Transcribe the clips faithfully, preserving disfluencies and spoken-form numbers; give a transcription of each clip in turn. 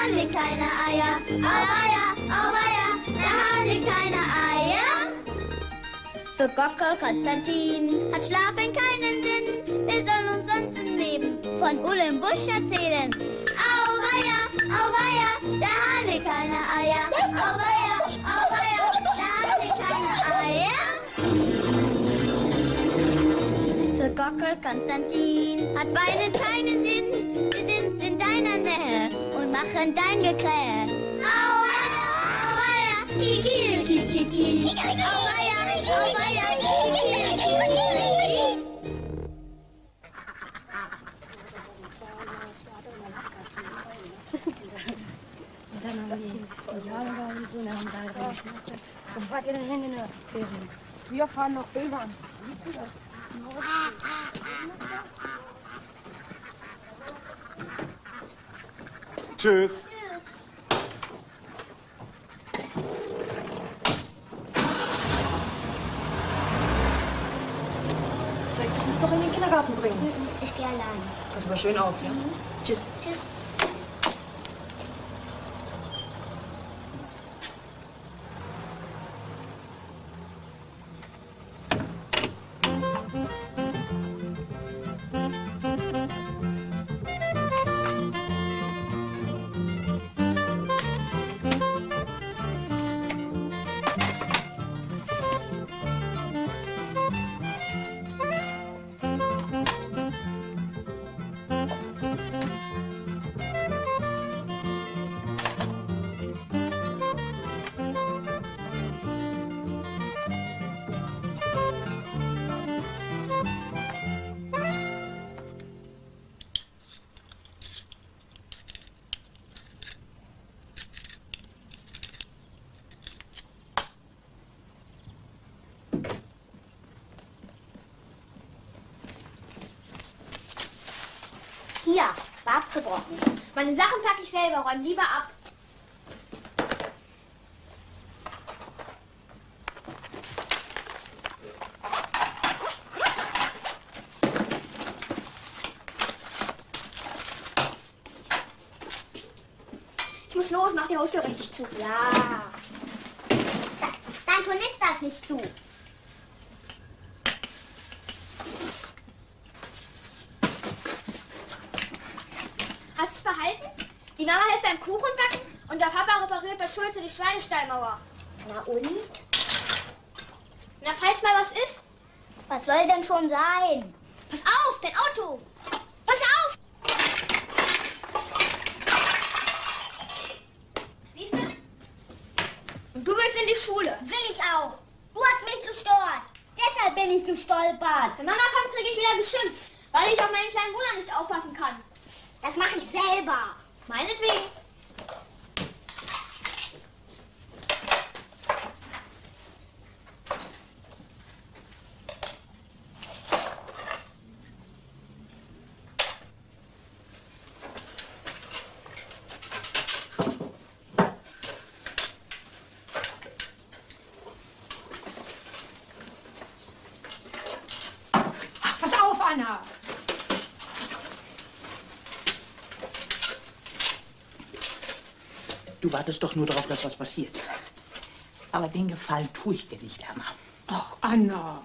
Hahn legt keine Eier. Auweia, auweia, der Hahn legt keine Eier. Für Gockel Konstantin hat Schlafen keinen Sinn. Wir sollen uns sonst im Leben von Ulle im Busch erzählen. Auweia, auweia, der Hahn legt keine Eier. Auweia, auweia, der Hahn legt keine Eier. Für Gockel Konstantin hat Weinen keinen Sinn. Wir sind in deiner Nähe und machen dein Gekrähe. Auweia, auweia, kiki, kiki, kiki. Auweia, auweia, kiki, kiki. Und dann haben die Indianer so nach dem Teil geschnappt. Und fahrt ihr dann hin in der Ferien? Wir fahren noch Bildern. Tschüss. Soll ich dich doch in den Kindergarten bringen? Ich gehe allein. Pass mal schön auf, ja? Mhm. Tschüss. Tschüss. Hier, war abgebrochen. Meine Sachen packe ich selber, räum lieber ab. Ich muss los, mach die Haustür richtig zu. Ja. Dein Tornister ist nicht zu. Hast du es behalten? Die Mama hilft beim Kuchenbacken und der Papa repariert bei Schulze die Schweinestallmauer. Na und? Na, falls mal was ist? Was soll denn schon sein? Pass auf, dein Auto! Pass auf! Siehst du? Und du willst in die Schule. Will ich auch. Du hast mich gestört. Deshalb bin ich gestolpert. Wenn Mama kommt, kriege ich wieder geschimpft, weil ich auf meinen kleinen Bruder nicht aufpassen kann. Das mache ich selber. Meinetwegen. Ach, pass auf, Anna. Du wartest doch nur darauf, dass was passiert. Aber den Gefallen tue ich dir nicht, Erna. Ach, Anna.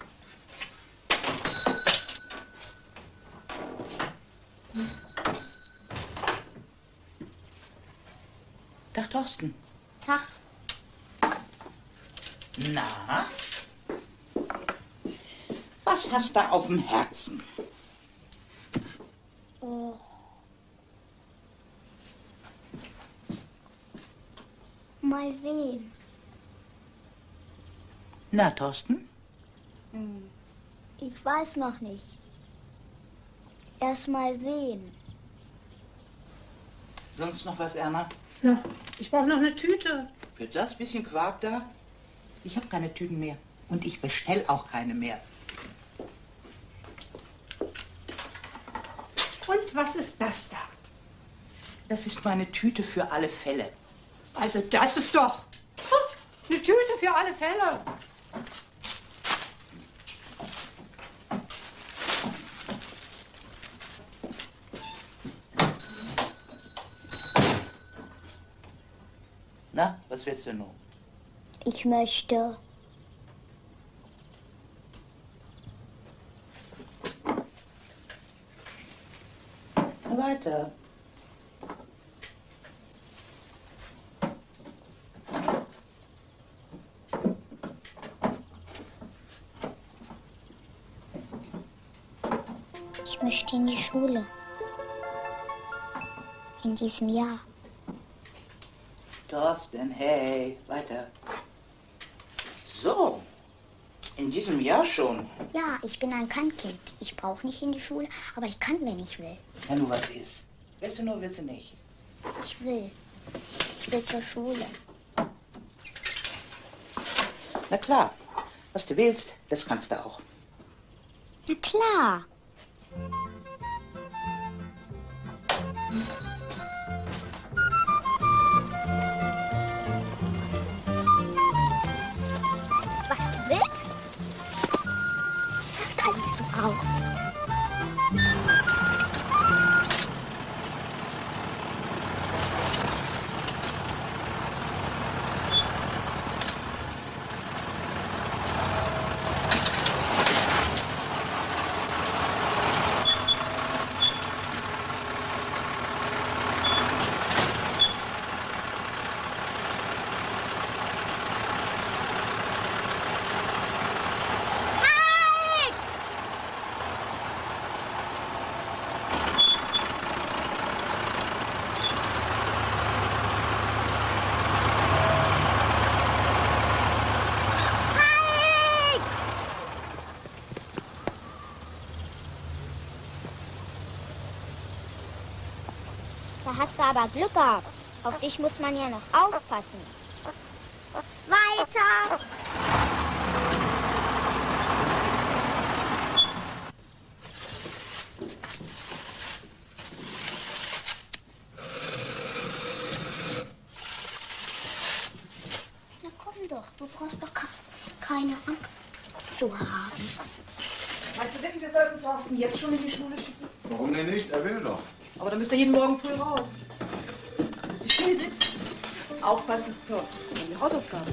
Tag, Thorsten. Tag. Na? Was hast du auf dem Herzen? Oh. Mal sehen. Na, Thorsten? Hm. Ich weiß noch nicht. Erst mal sehen. Sonst noch was, Erna? Ja, ich brauche noch eine Tüte. Für das bisschen Quark da? Ich habe keine Tüten mehr. Und ich bestell auch keine mehr. Und was ist das da? Das ist meine Tüte für alle Fälle. Also das ist doch eine Tüte für alle Fälle. Na, was willst du nun? Ich möchte. Na, weiter. Ich möchte in die Schule. In diesem Jahr. Thorsten, hey, weiter. So, in diesem Jahr schon. Ja, ich bin ein Kannkind. Ich brauche nicht in die Schule, aber ich kann, wenn ich will. Wenn du was ist. Willst du nur, willst du nicht? Ich will. Ich will zur Schule. Na klar, was du willst, das kannst du auch. Na klar. Was du willst, das kannst du auch. Da hast du aber Glück gehabt. Auf dich muss man ja noch aufpassen. Weiter! Na komm doch, du brauchst doch keine Angst zu haben. Meinst du wirklich, wir sollten Thorsten jetzt schon in die Schule schicken? Warum denn nicht? Er will doch. Aber dann müsst ihr jeden Morgen früh raus. Du musst still sitzen. Aufpassen. Ja, dann die Hausaufgaben.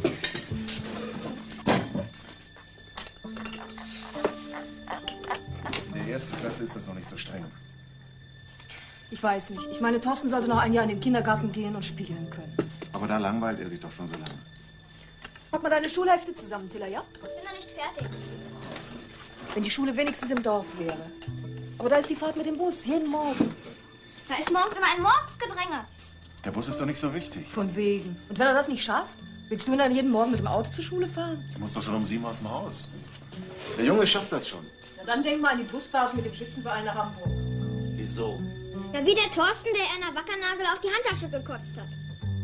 In der ersten Klasse ist das noch nicht so streng. Ich weiß nicht. Ich meine, Thorsten sollte noch ein Jahr in den Kindergarten gehen und spielen können. Aber da langweilt er sich doch schon so lange. Pack mal deine Schulhefte zusammen, Tilla, ja? Ich bin noch nicht fertig. Wenn die Schule wenigstens im Dorf wäre. Aber da ist die Fahrt mit dem Bus, jeden Morgen. Da ist morgens immer ein Mordsgedränge. Der Bus ist doch nicht so wichtig. Von wegen. Und wenn er das nicht schafft, willst du ihn dann jeden Morgen mit dem Auto zur Schule fahren? Ich muss doch schon um sieben aus dem Haus. Der Junge schafft das schon. Na dann denk mal an die Busfahrt mit dem Schützenverein nach Hamburg. Wieso? Ja, wie der Thorsten, der Erna Wackernagel auf die Handtasche gekotzt hat.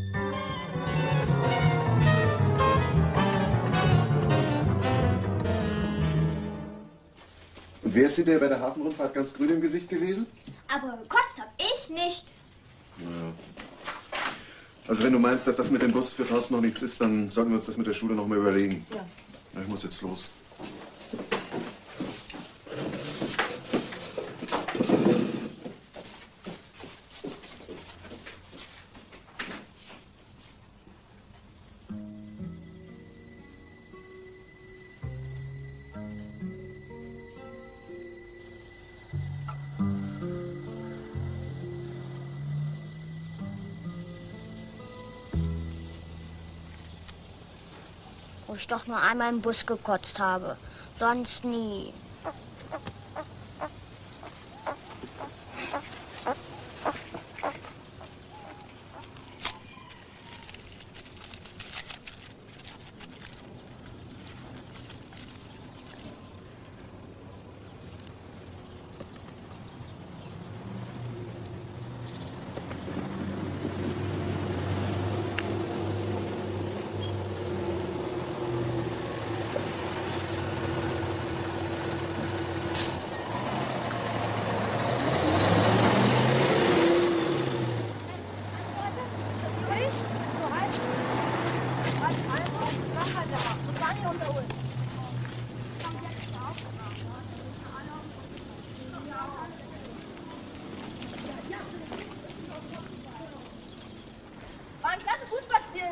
Und wer ist hinterher bei der Hafenrundfahrt ganz grün im Gesicht gewesen? Aber gekotzt hab ich nicht. Ja. Also wenn du meinst, dass das mit dem Bus für Thorsten noch nichts ist, dann sollten wir uns das mit der Schule noch mal überlegen. Ja. Ja, ich muss jetzt los. Wo ich doch nur einmal im Bus gekotzt habe. Sonst nie.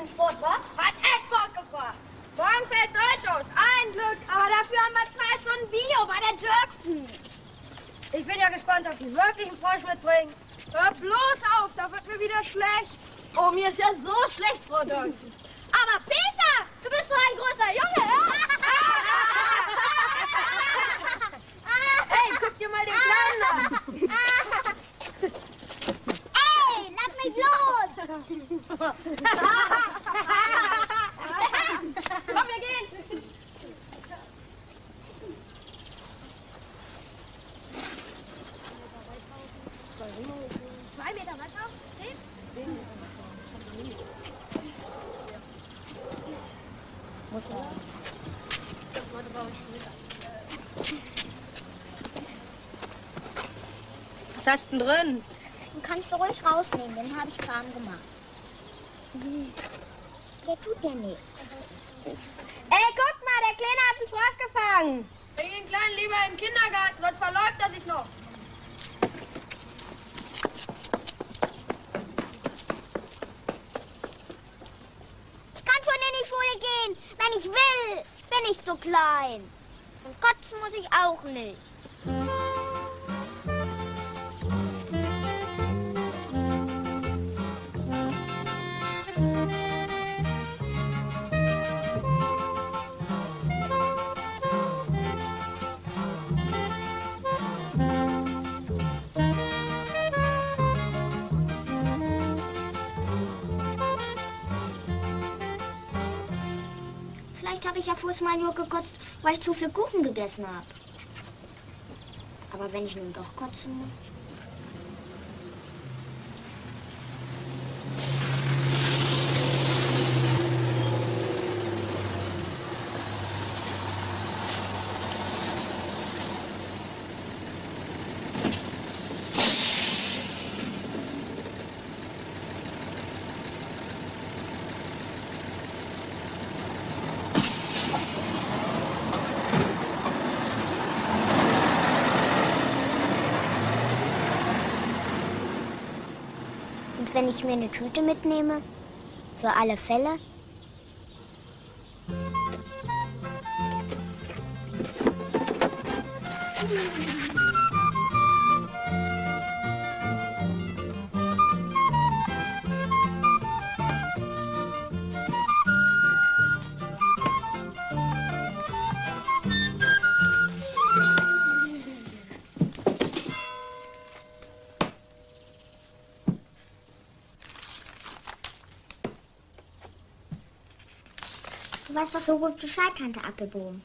den Sport, wa? Hat echt Bock gebracht. Morgen fällt Deutsch aus. Ein Glück. Aber dafür haben wir zwei Stunden Bio bei der Dirksen. Ich bin ja gespannt, ob sie wirklich einen Frosch mitbringen. Hör bloß auf, da wird mir wieder schlecht. Oh, mir ist ja so schlecht, Frau Dirksen. Aber Peter, du bist so ein großer Junge, ja? Hey, guck dir mal den Kleinen an. Ey, lass mich los! Komm, wir gehen. Zwei Meter weiter? Zehn? Zehn Meter weiter. Muss ja. Das sollte bei euch zurück. Was hast du denn drin? Den kannst du ruhig rausnehmen, den habe ich warm gemacht. Der tut dir nichts. Ey, guck mal, der Kleine hat einen Frosch gefangen. Bring den Kleinen lieber in den Kindergarten, sonst verläuft er sich noch. Ich kann schon in die Schule gehen, wenn ich will. Ich bin nicht so klein. Und kotzen muss ich auch nicht. Vielleicht habe ich ja vorher mal nur gekotzt, weil ich zu viel Kuchen gegessen habe. Aber wenn ich nun doch kotzen muss... Wenn ich mir eine Tüte mitnehme, für alle Fälle. Du weißt doch so gut Bescheid, Tante Appelbohm.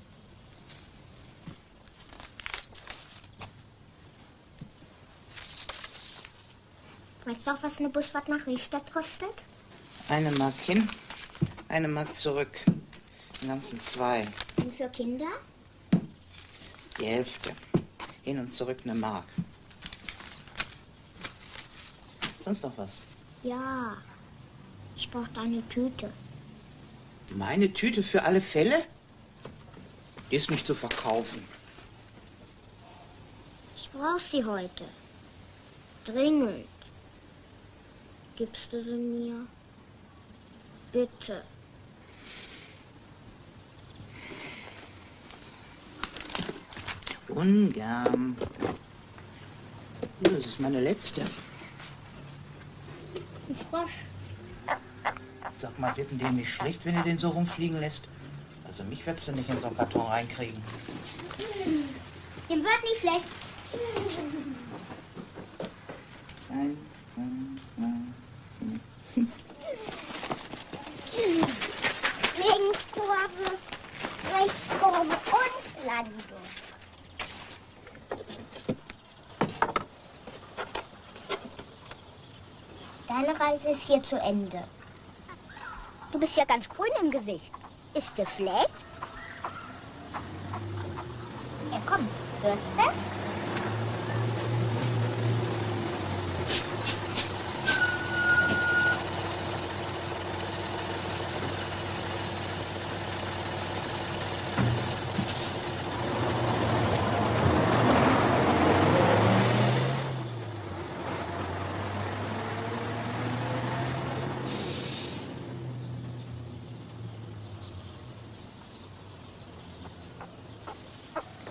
Weißt du auch, was eine Busfahrt nach Riestadt kostet? Eine Mark hin, eine Mark zurück. Im Ganzen zwei. Und für Kinder? Die Hälfte. Hin und zurück eine Mark. Sonst noch was? Ja. Ich brauche deine Tüte. Meine Tüte für alle Fälle? Die ist nicht zu verkaufen. Ich brauche sie heute. Dringend. Gibst du sie mir? Bitte. Ungern. Das ist meine letzte. Ein Frosch. Sag mal, wird denn dem nicht schlecht, wenn ihr den so rumfliegen lässt? Also mich würdest du nicht in so einen Karton reinkriegen. Dem wird nicht schlecht. Nein, nein, nein. Linkskurve, Rechtskurve und Landung. Deine Reise ist hier zu Ende. Du bist ja ganz grün im Gesicht. Ist dir schlecht? Er kommt. Hörst du?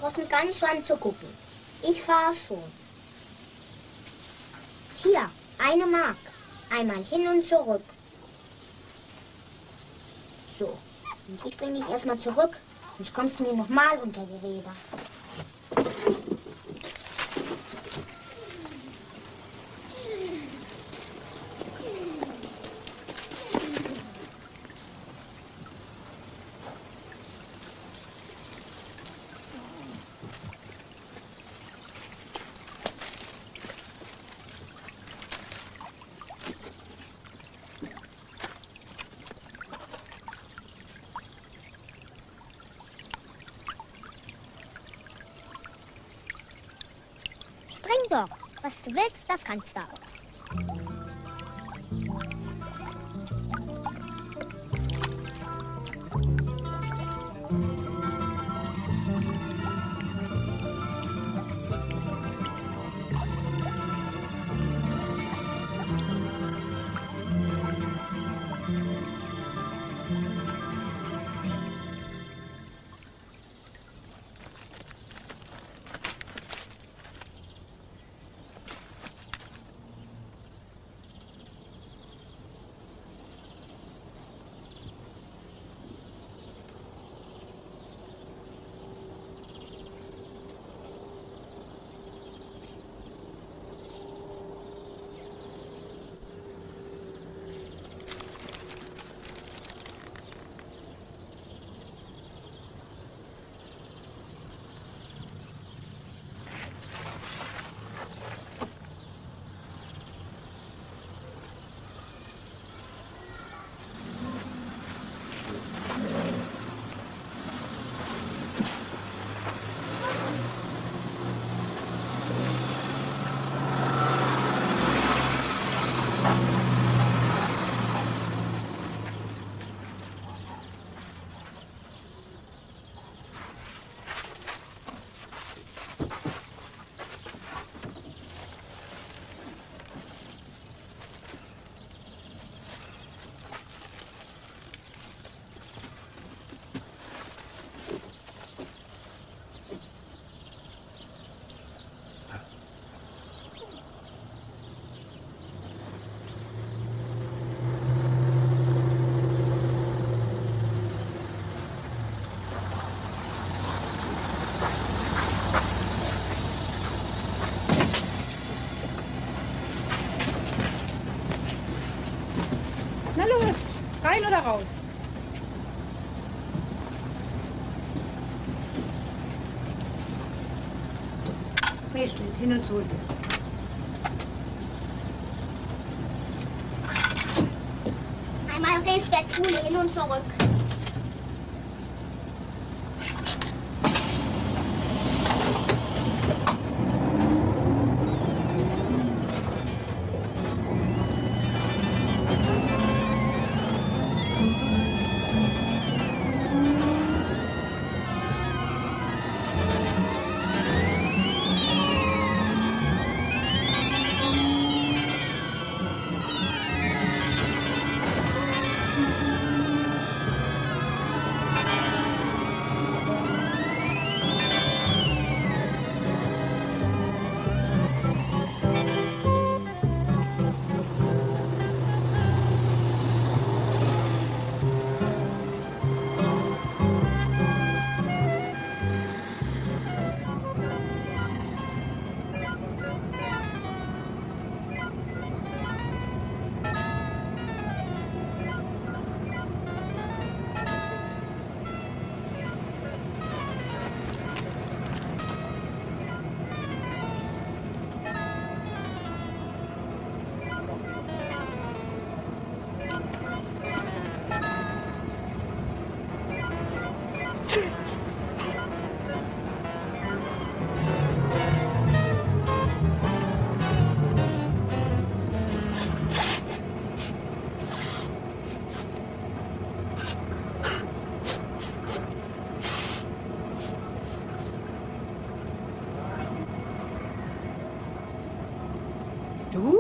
brauchst mich gar nicht so anzugucken. Ich fahre schon. Hier, eine Mark. Einmal hin und zurück. So, und ich bringe dich erstmal zurück, sonst kommst du mir nochmal unter die Räder. Spring doch. Was du willst, das kannst du auch. Rein oder raus? Richtig, hin und zurück. Einmal rief der Thule hin und zurück. Du?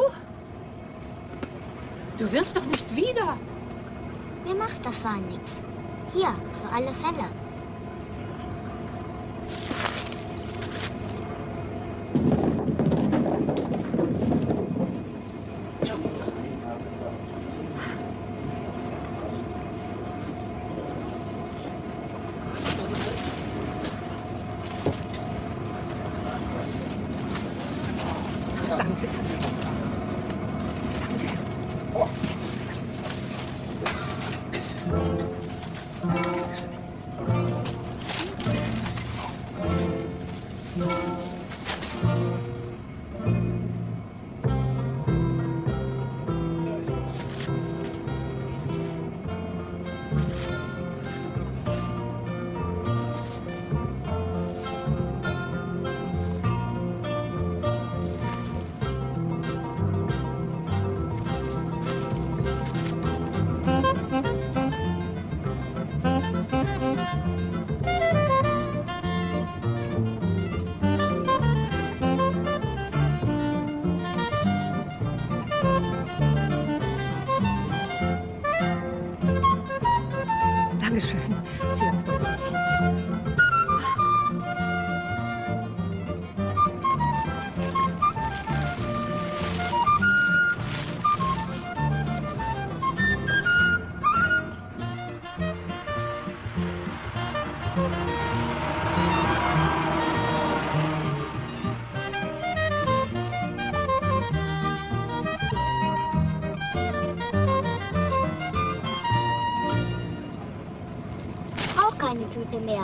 Du wirst doch nicht wieder. Mir macht das war nix. Hier, für alle Fälle. Dankeschön. Sehr freundlich. Ich brauche keine Tüte mehr.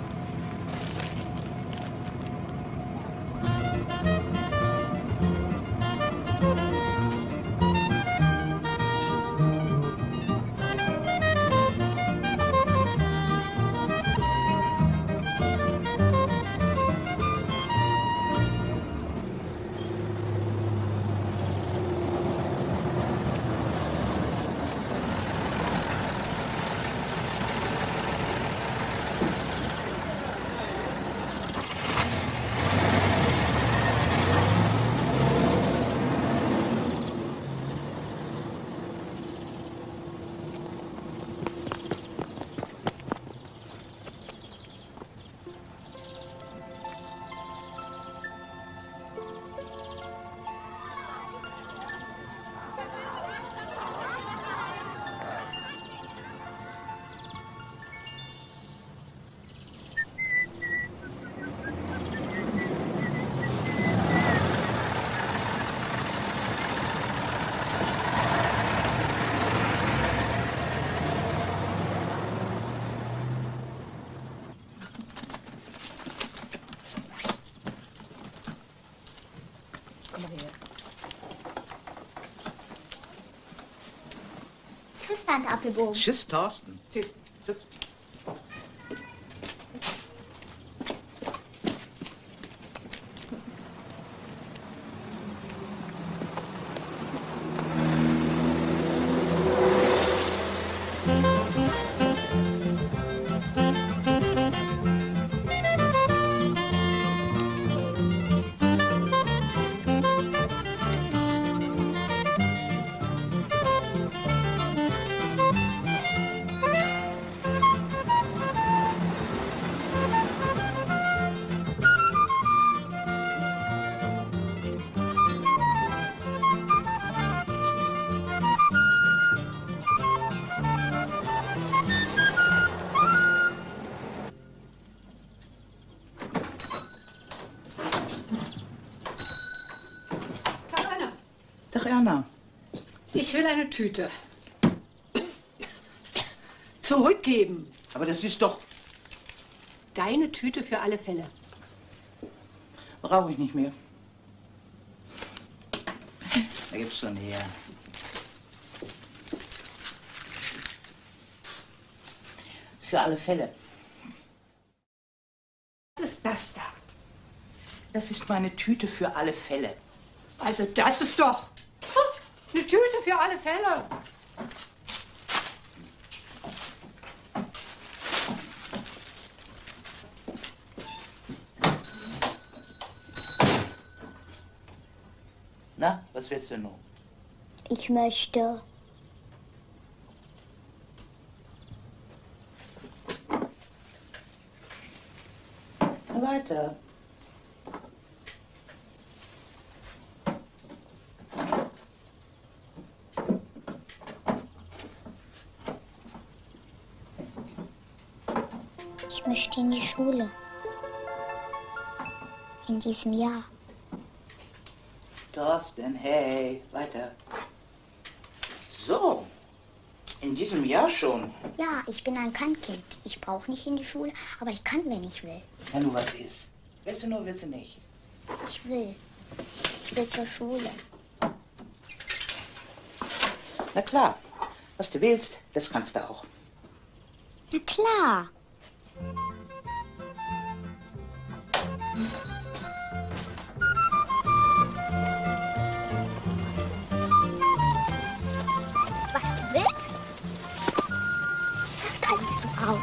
Tschüss, Tante Apfelbogen. Tschüss, Thorsten. Tschüss. Tschüss. Tag, Erna. Ich will eine Tüte. Zurückgeben. Aber das ist doch... Deine Tüte für alle Fälle. Brauche ich nicht mehr. Da gibt's schon her. Für alle Fälle. Was ist das da? Das ist meine Tüte für alle Fälle. Also das ist doch eine Tüte für alle Fälle. Na, was willst du nun? Ich möchte. Weiter. Ich möchte in die Schule. In diesem Jahr. Thorsten, hey, weiter. So, in diesem Jahr schon. Ja, ich bin ein Kannkind. Ich brauche nicht in die Schule, aber ich kann, wenn ich will. Wenn du was isst. Willst du nur, willst du nicht? Ich will. Ich will zur Schule. Na klar, was du willst, das kannst du auch. Na klar. Was du willst, das kannst du auch.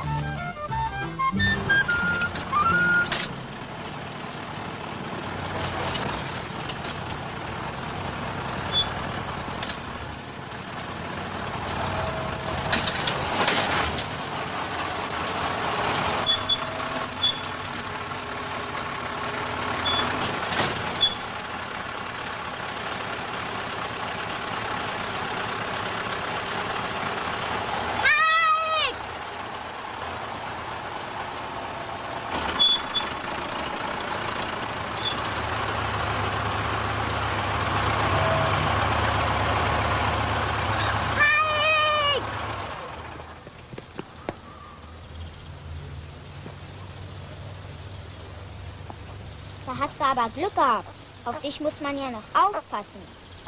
Da hast du aber Glück gehabt. Auf dich muss man ja noch aufpassen.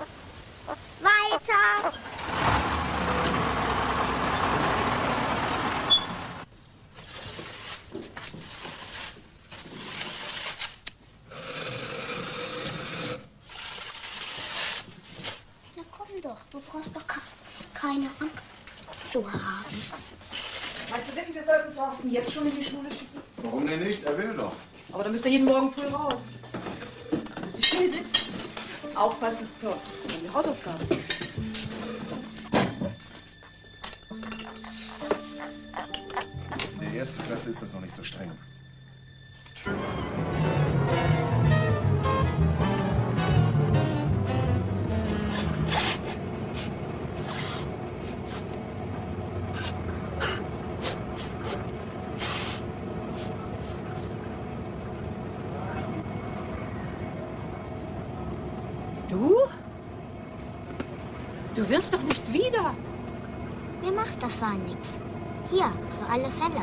Weiter! Na komm doch, du brauchst doch keine Angst zu haben. Meinst du wirklich, wir sollten Thorsten jetzt schon in die Schule schicken? Warum denn nicht? Er will doch. Aber dann müsst ihr jeden Morgen früh raus. Du musst nicht still sitzen. Aufpassen. Ja, dann die Hausaufgaben. In der ersten Klasse ist das noch nicht so streng. Du? Du wirst doch nicht wieder. Mir macht das war nix. Hier, für alle Fälle.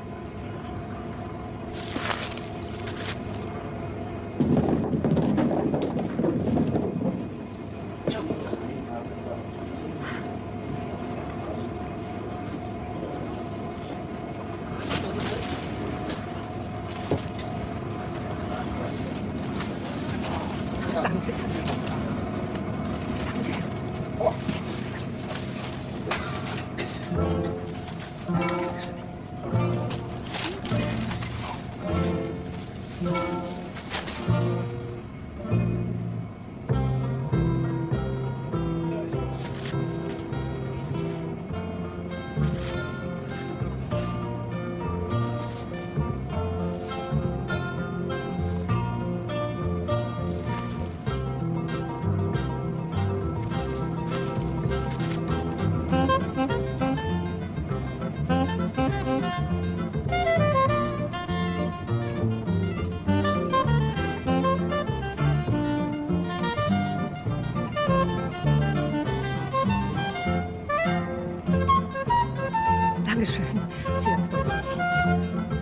Dankeschön. Sehr freundlich.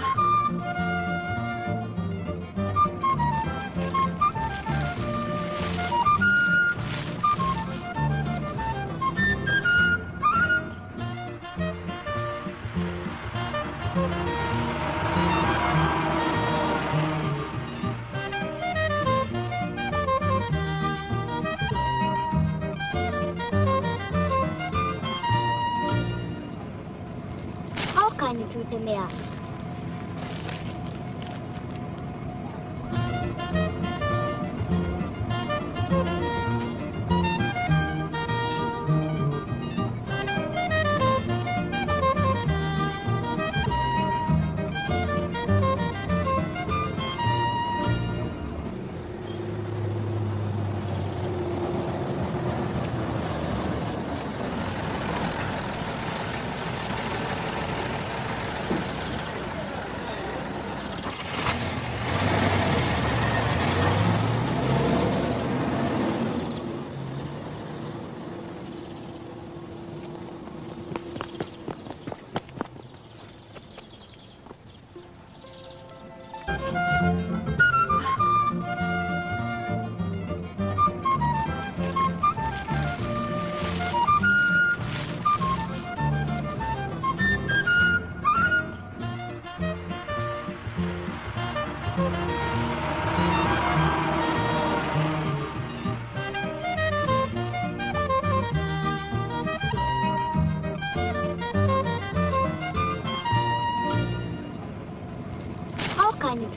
Auch keine Tüte mehr.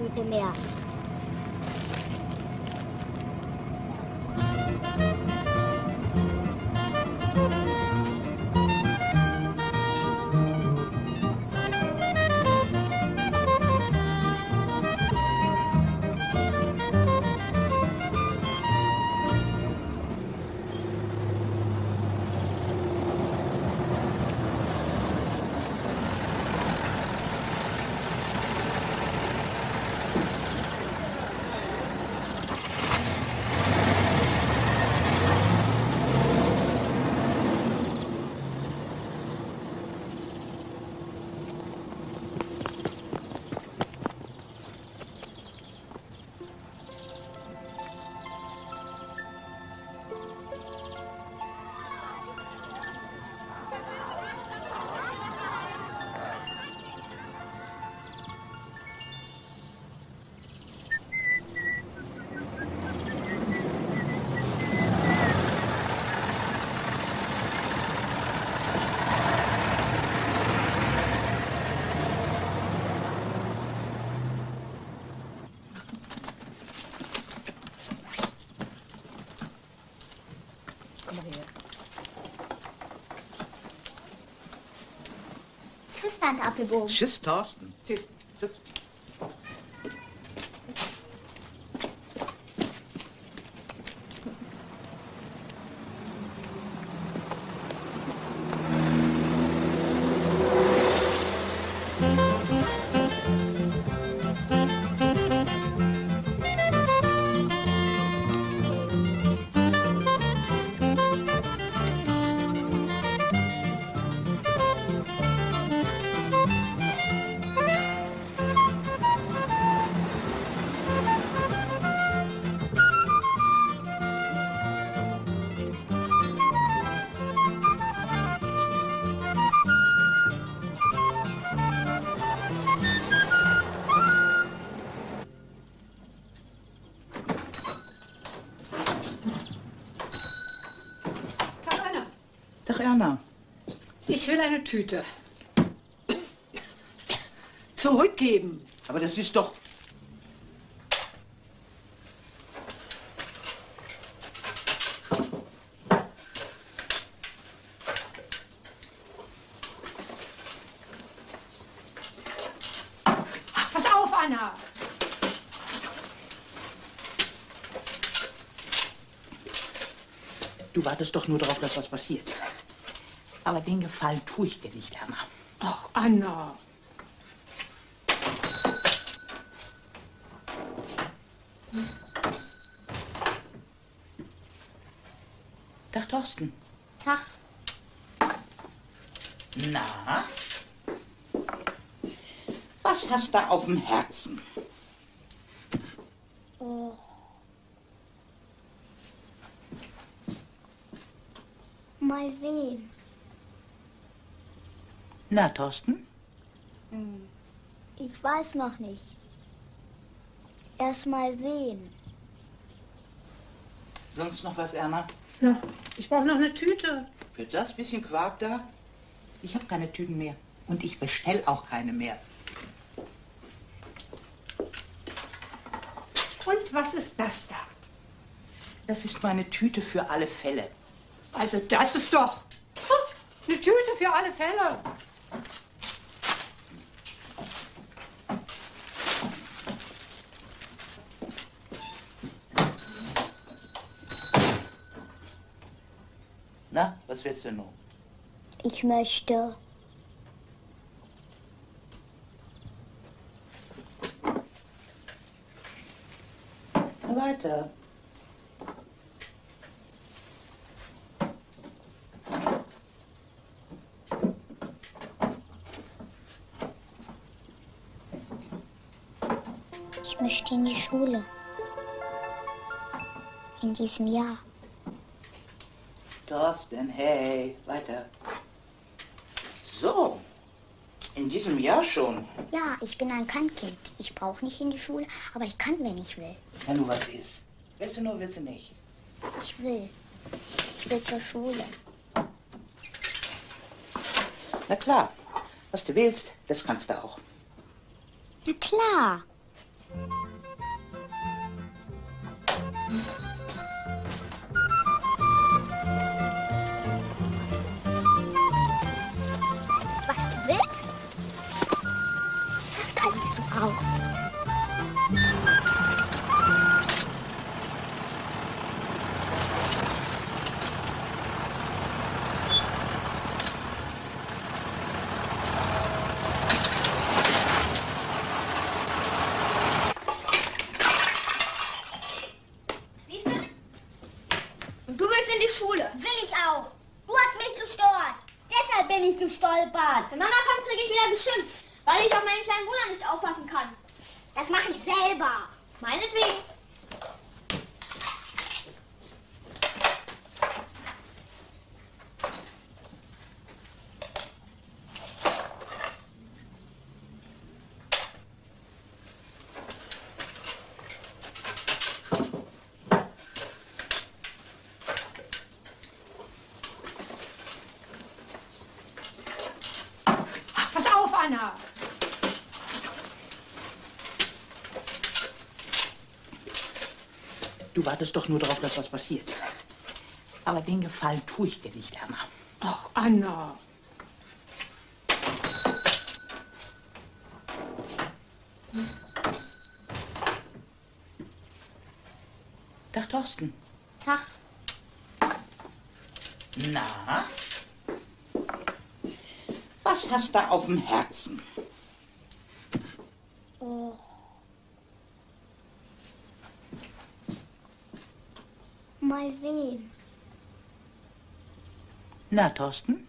Tüte mehr. Tschüss, Tante Apfelbogen. Tschüss, Thorsten. Tschüss. Tschüss. Tag, Erna. Ich will eine Tüte. Zurückgeben. Aber das ist doch... Ach, pass auf, Anna. Du wartest doch nur darauf, dass was passiert. Aber den Gefallen tue ich dir nicht, Erna. Ach, Anna. Tag, Thorsten. Tag. Na? Was hast du auf dem Herzen? Oh. Mal sehen. Na, Thorsten? Ich weiß noch nicht. Erst mal sehen. Sonst noch was, Erna? Ja, ich brauche noch eine Tüte. Für das bisschen Quark da? Ich habe keine Tüten mehr. Und ich bestell auch keine mehr. Und was ist das da? Das ist meine Tüte für alle Fälle. Also das ist doch eine Tüte für alle Fälle. Na, was willst du nun? Ich möchte. Weiter. Ich möchte in die Schule. In diesem Jahr. Thorsten, hey, weiter. So, in diesem Jahr schon. Ja, ich bin ein Kannkind. Ich brauche nicht in die Schule, aber ich kann, wenn ich will. Wenn du was isst. Willst du nur, willst du nicht? Ich will. Ich will zur Schule. Na klar, was du willst, das kannst du auch. Na klar. Was du willst? Das kannst du auch. Siehst du? Und du willst in die Schule. Will ich auch. Du hast mich gestört. Deshalb bin ich gestolpert. Wenn Mama kommt, kriege ich wieder geschimpft, weil ich auf meinen kleinen Bruder nicht aufpassen kann. Das mache ich selber. Meinetwegen. Ach, pass auf, Anna. Du wartest doch nur darauf, dass was passiert. Aber den Gefallen tue ich dir nicht, Erna. Ach, Anna. Tag, Thorsten. Tag. Na? Was hast du auf dem Herzen? Och. Mal sehen. Na, Thorsten?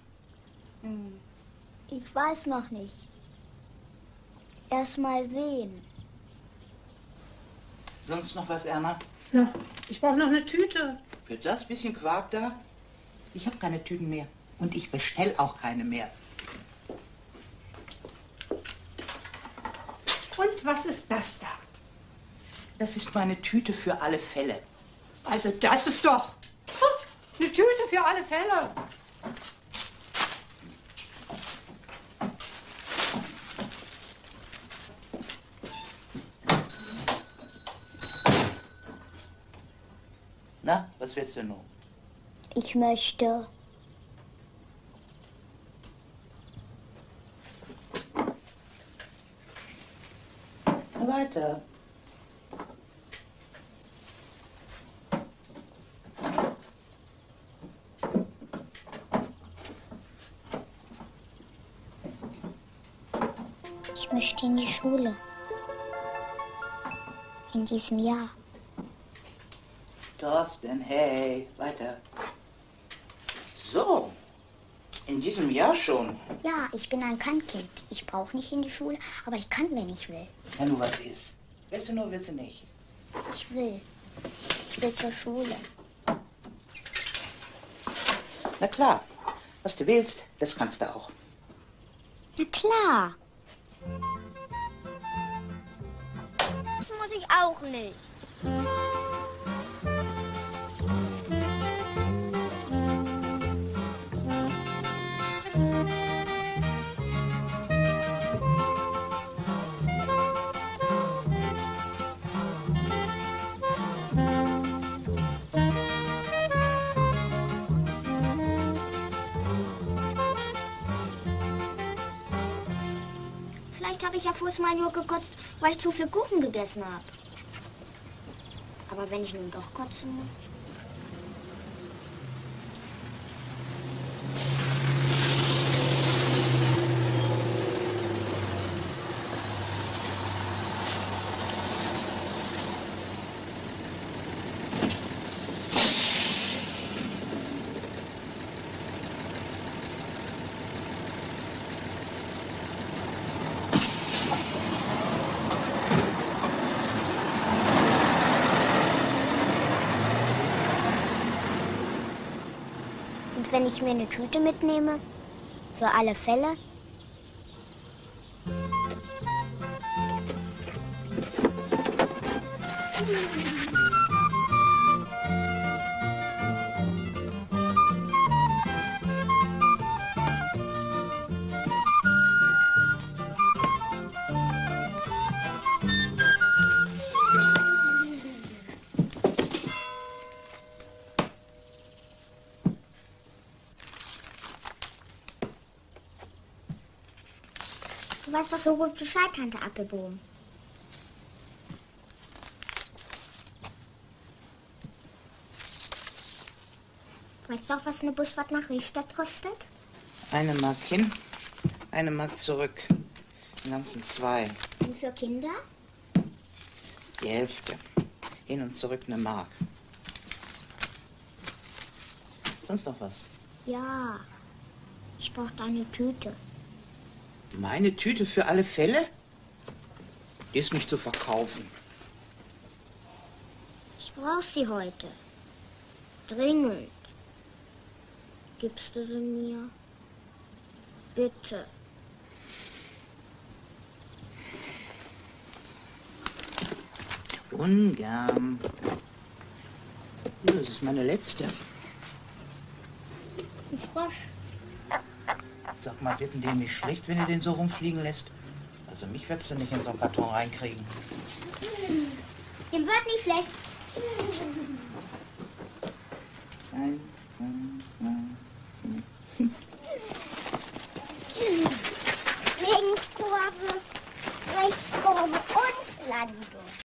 Ich weiß noch nicht. Erst mal sehen. Sonst noch was, Erna? Ja, ich brauche noch eine Tüte. Für das bisschen Quark da? Ich habe keine Tüten mehr. Und ich bestell auch keine mehr. Und was ist das da? Das ist meine Tüte für alle Fälle. Also das ist doch huh, eine Tüte für alle Fälle. Na, was willst du nun? Ich möchte. Weiter. Ich möchte in die Schule. In diesem Jahr. Thorsten, hey, weiter. So, in diesem Jahr schon. Ja, ich bin ein Kannkind. Ich brauche nicht in die Schule, aber ich kann, wenn ich will. Wenn du was ist. Willst du nur, willst du nicht? Ich will. Ich will zur Schule. Na klar, was du willst, das kannst du auch. Na klar. Das muss ich auch nicht. Vielleicht habe ich ja vorher mal nur gekotzt, weil ich zu viel Kuchen gegessen habe. Aber wenn ich nun doch kotzen muss. Und wenn ich mir eine Tüte mitnehme, für alle Fälle? Du weißt doch so gut Bescheid, Tante Appelbohm. Weißt du auch, was eine Busfahrt nach Riestadt kostet? Eine Mark hin, eine Mark zurück. Im Ganzen zwei. Und für Kinder? Die Hälfte. Hin und zurück eine Mark. Sonst noch was? Ja. Ich brauche deine Tüte. Meine Tüte für alle Fälle? Die ist nicht zu verkaufen. Ich brauche sie heute. Dringend. Gibst du sie mir? Bitte. Ungern. Das ist meine letzte. Ein Frosch. Sag mal, wird denn dem nicht schlecht, wenn ihr den so rumfliegen lässt? Also mich würdest du nicht in so einen Karton reinkriegen. Dem wird nicht schlecht. Eins,